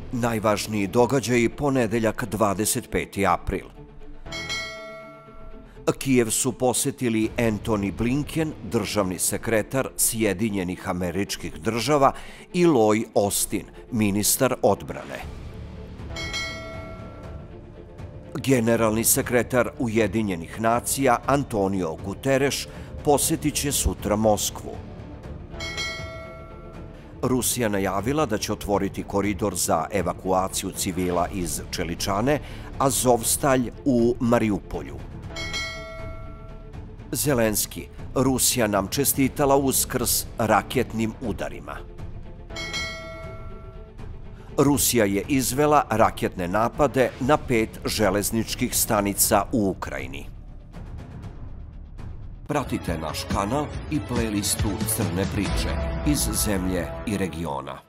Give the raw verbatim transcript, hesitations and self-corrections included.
Najvažniji događaji ponedeljak dvadeset peti april. Kijev su posetili Antony Blinken, državni sekretar Sjedinjenih Američkih Država, i Lloyd Austin, ministar odbrane. Generalni sekretar Ujedinjenih nacija Antonio Guterres posetit će sutra Moskvu. Rusija najavila da će otvoriti koridor za evakuaciju civila iz Čeličane, Azovstalj u Mariupolju. Zelenski: Rusija nam čestitala Uskrs raketnim udarima. Rusija je izvela raketne napade na pet železničkih stanica u Ukrajini. Pratite naš kanal i playlistu Crne priče iz zemlje i regiona.